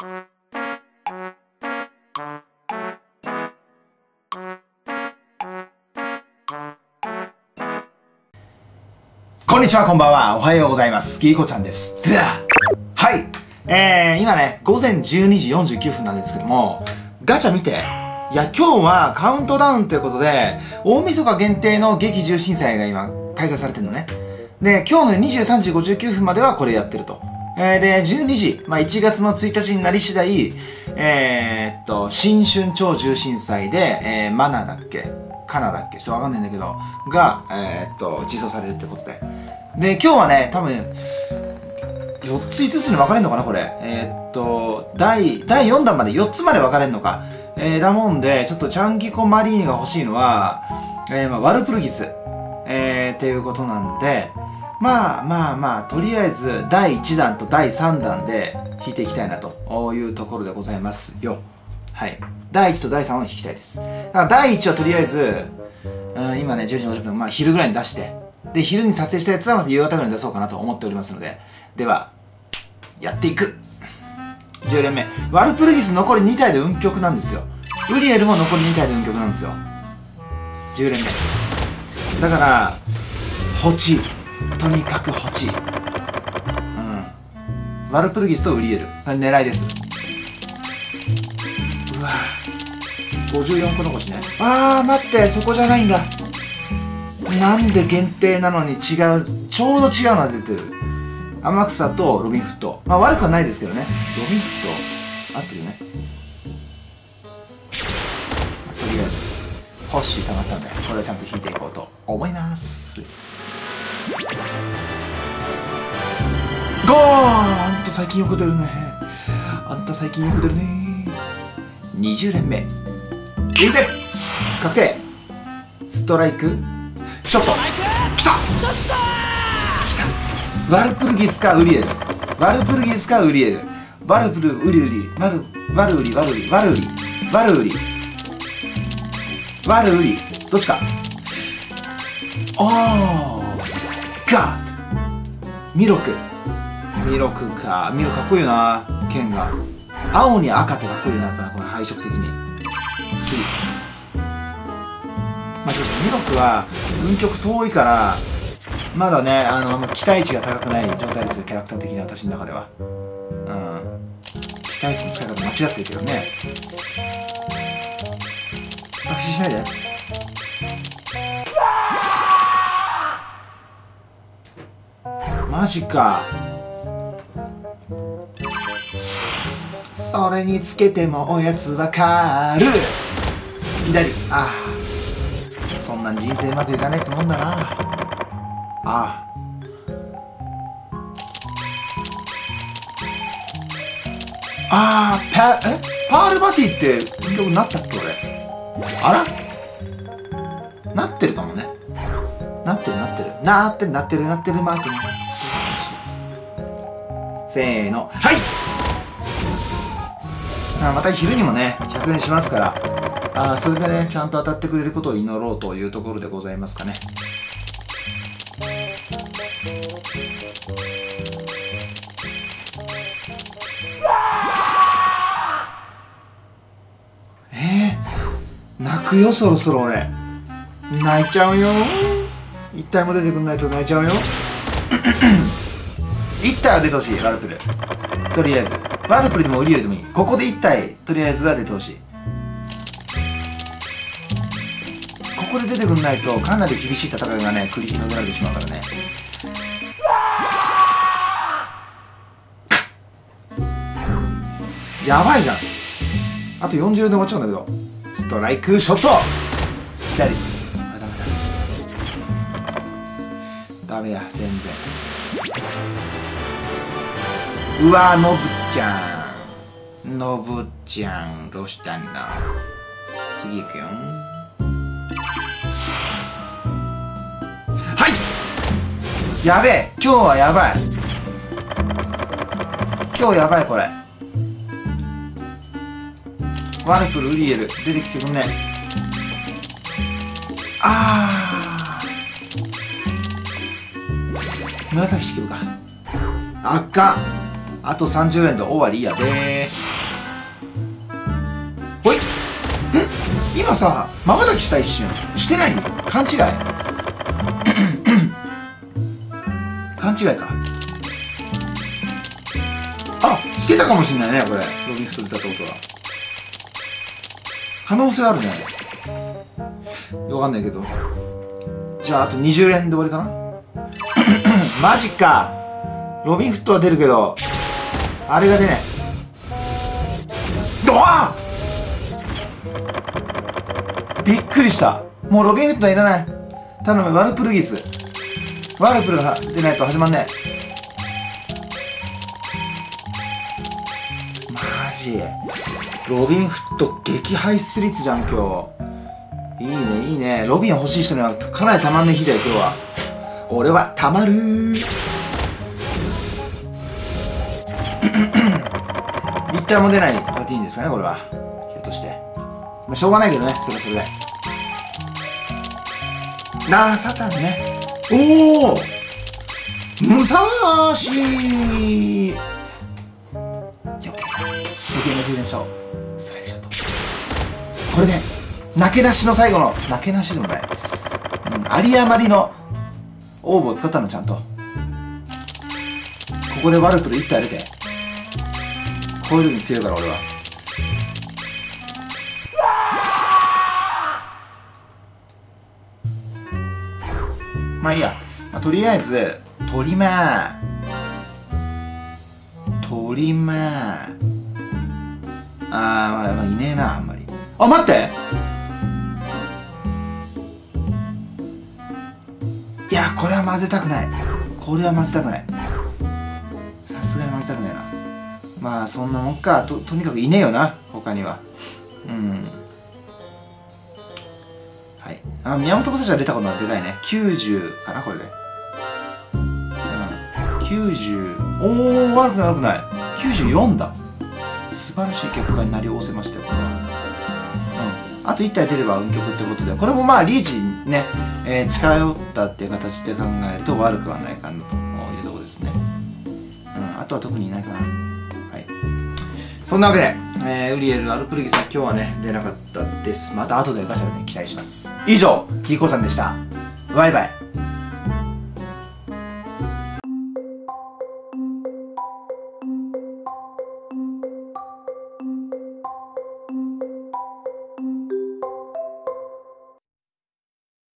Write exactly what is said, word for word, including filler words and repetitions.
こんにちは、こんばんは。おはようございます。きいこちゃんです。はい。えー、今ね、ごぜんじゅうにじよんじゅうきゅうふんなんですけども、ガチャ見て。いや、今日はカウントダウンということで、大晦日限定の劇重審祭が今、開催されてるのね。で、今日のにじゅうさんじごじゅうきゅうふんまではこれやってると。えー、で、じゅうにじ、まあ、いちがつのついたちになり次第、えー、っと、新春超重審祭で、えー、マナだっけカナだっけちょっとわかんないんだけど、が、えー、っと、実装されるってことで。で、今日はね、多分、よっついつつに分かれるのかなこれ。えー、っと、第、だいよんだんまでよっつまで分かれるのか。えー、だもんで、ちょっとチャンキコマリーニが欲しいのは、えー、まあ、ワルプルギス。えー、っていうことなんで、まあまあまあ、とりあえず、だいいちだんとだいさんだんで引いていきたいなというところでございますよ。はい。だいいちとだいさんを引きたいです。だからだいいちはとりあえず、うん、今ね、じゅうじごじゅっぷん、まあ昼ぐらいに出して、で、昼に撮影したやつはまた夕方ぐらいに出そうかなと思っておりますので、では、やっていくじゅうれんめ。ワルプルギス残りに体で運極なんですよ。ウリエルも残りに体で運極なんですよ。じゅうれんめ。だから、ホチ。とにかくホチ。うん。ワルプルギスとウリエル。これ狙いです。うわぁ。ごじゅうよんこ残しね。あー、待って、そこじゃないんだ。なんで限定なのに違う、ちょうど違うのが出てる。天草とロビンフット。まあ悪くはないですけどね。ロビンフット、合ってるよね。まあ、とりあえず、ホッシー溜まったんで、これはちゃんと引いていこうと思います。ゴーあんた最近よく出るね。あんた最近よく出るね。にじゅうれんめ。いくぜ確定ストライクショットきたきたワルプルギスかウリエルワルプルギスかウリエルワルプルウリウリワルワルウリワルウリワルウリワルウリワルウリどっちかおーガーッミロクミロクかミロかっこいいよな剣が青に赤ってかっこいいなやっぱなこの配色的に次まあちょっとミロクは運極遠いからまだねあの、まあ、期待値が高くない状態ですよキャラクター的に私の中ではうん期待値の使い方間違ってるけどね爆死しないでマジかそれにつけてもおやつわかる左ああそんなに人生うまくいかないってもんだなあああーパえパールバティって運極になったっけ俺あらなってるかもねなってるなってるなってるなってるなってるマークねせーのはいあまた昼にもねひゃくえんしますからあそれでねちゃんと当たってくれることを祈ろうというところでございますかねえー、泣くよそろそろ俺泣いちゃうよ一体も出てくんないと泣いちゃうよ一体は出てほしいワルプルとりあえずワルプルでもウリエルでもいいここで一体とりあえずは出てほしいここで出てくんないとかなり厳しい戦いがね繰り広げられてしまうからねやばいじゃんあとよんじゅうで終わっちゃうんだけどストライクショット左あダメだダメや全然うわノブちゃんノブちゃんどうしたんだ次行くよはいやべえ今日はやばい今日やばいこれワルプルウリエル出てきてくんねあー紫式部かあっかんあとさんじゅうれんで終わりやでー今さまばたきした一瞬してない？勘違い勘違いか。あ、してたかもしんないねこれ。ロビンフット出たってことは可能性あるね。わかんないけど、じゃああとにじゅう連で終わりかなマジか。ロビンフットは出るけどあれが出ねえ。うわっびっくりした。もうロビンフットはいらない。頼む、ワルプルギス。ワルプルが出ないと始まんねえ。マジロビンフット激ハイス率じゃん今日。いいねいいね。ロビン欲しい人にはかなりたまんねえ日だよ今日は。俺はたまるー一体も出ないパティーンですかねこれは。ひょっとしてまあしょうがないけどね、それはそれで。なあサタンね。おおムサーシー余計な余計な充電したをストライクショット。これでなけなしの最後のなけなしでもない、うん、有り余りのオーブを使ったのちゃんと。ここでワルプルいってあげて。こういう時に強いから俺は。まあいいや、まあ、とりあえずトリマートリマーあー、まあ、まあいねえなあんまり。あ、待って、いやこれは混ぜたくない。これは混ぜたくない。さすがに混ぜたくないな。まあそんなもんか。 と, とにかくいねえよな他には。うん、はい。あ、宮本武蔵が出たことはでかいね。きゅうじゅうかなこれで。うん、きゅうじゅう、おー悪くない悪くない。きゅうじゅうよんだ。素晴らしい結果になりおせましたよこれは。うん、あといち体出れば運極ってことで、これもまあリーチにね、えー、近寄ったっていう形で考えると悪くはないかなというところですね。うん、あとは特にいないかな。はい。そんなわけで、えー、ウリエル、アルプルギスは今日はね、出なかったです。また後でガチャで、ね、期待します。以上、キーコさんでした。バイバイ。